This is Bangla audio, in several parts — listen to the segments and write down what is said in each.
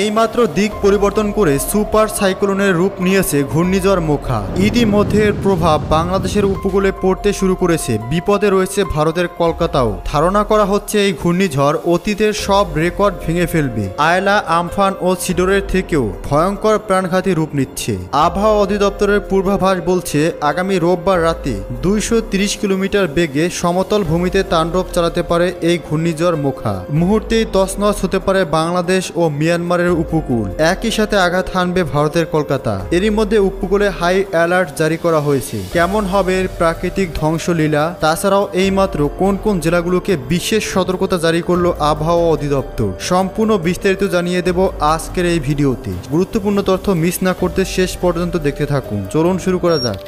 এইমাত্র দিক পরিবর্তন করে সুপার সাইক্লোনের রূপ নিয়েছে ঘূর্ণিঝড় মোখা। ইতিমধ্যে এর প্রভাব বাংলাদেশের উপকূলে পড়তে শুরু করেছে। বিপদে রয়েছে ভারতের কলকাতাও। ধারণা করা হচ্ছে এই ঘূর্ণিঝড় অতীতের সব রেকর্ড ভেঙে ফেলবে। আয়লা, আমফান ও সিডরের থেকেও ভয়ঙ্কর প্রাণঘাতী রূপ নিচ্ছে। আবহাওয়া অধিদপ্তরের পূর্বাভাস বলছে আগামী রোববার রাতে 230 কিলোমিটার বেগে সমতল ভূমিতে তাণ্ডব চালাতে পারে এই ঘূর্ণিঝড় মোখা। মুহূর্তেই তছনছ হতে পারে বাংলাদেশ ও মিয়ানমারের উপকূল। একই সাথে আঘাত হানবে ভারতের কলকাতা। এরই মধ্যে উপকূলে হাই অ্যালার্ট জারি করা হয়েছে। কেমন হবে এর প্রাকৃতিক ধ্বংসলীলা, তাছাড়াও এইমাত্র কোন কোন জেলাগুলোকে বিশেষ সতর্কতা জারি করলো আবহাওয়া অধিদপ্তর, সম্পূর্ণ বিস্তারিত জানিয়ে দেব আজকের এই ভিডিওতে। গুরুত্বপূর্ণ তথ্য মিস না করতে শেষ পর্যন্ত দেখতে থাকুন। চলুন শুরু করা যাক।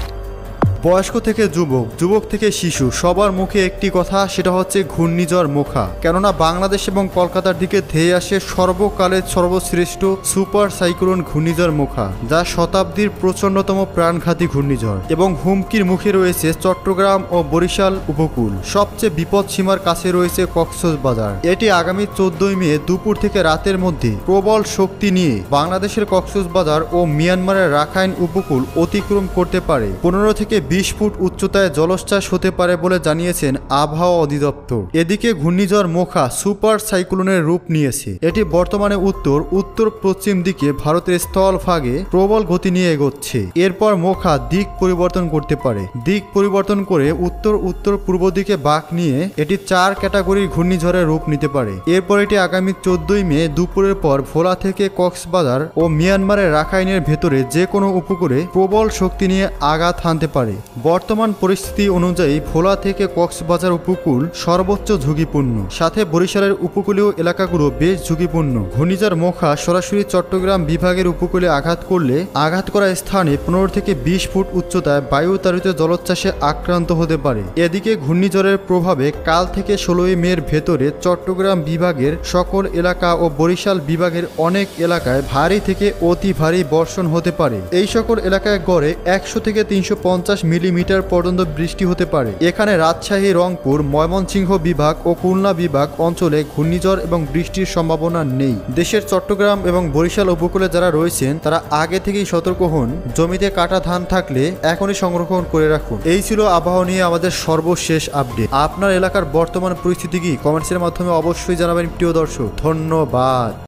বয়স্ক থেকে যুবক, যুবক থেকে শিশু, সবার মুখে একটি কথা, সেটা হচ্ছে ঘূর্ণিঝড় মোখা। কেননা বাংলাদেশ এবং কলকাতার দিকে ধেয়ে আসে সর্বকালের সর্বশ্রেষ্ঠ সুপার সাইক্লোন ঘূর্ণিঝড় মোখা, যা শতাব্দীর প্রচন্ডতম প্রাণঘাতী ঘূর্ণিঝড় এবং হুমকির মুখে রয়েছে চট্টগ্রাম ও বরিশাল উপকূল। সবচেয়ে বিপদ সীমার কাছে রয়েছে কক্সবাজার। এটি আগামী 14 মে দুপুর থেকে রাতের মধ্যে প্রবল শক্তি নিয়ে বাংলাদেশের কক্সবাজার ও মিয়ানমারের রাখাইন উপকূল অতিক্রম করতে পারে। 15 থেকে 20 ফুট উচ্চতায় জলোচ্ছ্বাস হতে পারে বলে জানিয়েছেন আবহাওয়া অধিদপ্তর। এদিকে ঘূর্ণিঝড় মোখা সুপার সাইক্লোনের রূপ নিয়েছে। এটি বর্তমানে উত্তর পশ্চিম দিকে ভারতের স্থলভাগে প্রবল গতি নিয়ে এগোচ্ছে। এরপর মোখা দিক পরিবর্তন করতে পারে। দিক পরিবর্তন করে উত্তর পূর্ব দিকে বাঁক নিয়ে এটি 4 ক্যাটাগরির ঘূর্ণিঝড়ের রূপ নিতে পারে। এরপর এটি আগামী 14 মে দুপুরের পর ভোলা থেকে কক্সবাজার ও মিয়ানমারের রাখাইনের ভেতরে যে কোনো উপকূলে প্রবল শক্তি নিয়ে আঘাত হানতে পারে। বর্তমান পরিস্থিতি অনুযায়ী ভোলা থেকে কক্সবাজার উপকূল সর্বোচ্চ ঝুঁকিপূর্ণ, সাথে বরিশালের উপকূলীয় এলাকাগুলো বেশ ঝুঁকিপূর্ণ। ঘূর্ণিঝড় মোখা সরাসরি চট্টগ্রাম বিভাগের উপকূলে আঘাত করলে আঘাত করা স্থানে 15 থেকে 20 ফুট উচ্চতায় বায়ুতাড়িত জলোচ্ছ্বাসে আক্রান্ত হতে পারে। এদিকে ঘূর্ণিঝড়ের প্রভাবে কাল থেকে 16 মের ভেতরে চট্টগ্রাম বিভাগের সকল এলাকা ও বরিশাল বিভাগের অনেক এলাকায় ভারী থেকে অতি ভারী বর্ষণ হতে পারে। এই সকল এলাকায় গড়ে 100 থেকে 350 মিলিমিটার পর্যন্ত বৃষ্টি হতে পারে। এখানে রাজশাহী, রংপুর, ময়মনসিংহ বিভাগ ও খুলনা বিভাগ অঞ্চলে ঘূর্ণিঝড় এবং বৃষ্টির সম্ভাবনা নেই। দেশের চট্টগ্রাম এবং বরিশাল উপকূলে যারা রয়েছেন তারা আগে থেকেই সতর্ক হন। জমিতে কাটা ধান থাকলে এখনই সংরক্ষণ করে রাখুন। এই ছিল আবহাওয়া নিয়ে আমাদের সর্বশেষ আপডেট। আপনার এলাকার বর্তমান পরিস্থিতি কি কমেন্টসের মাধ্যমে অবশ্যই জানাবেন প্রিয় দর্শক। ধন্যবাদ।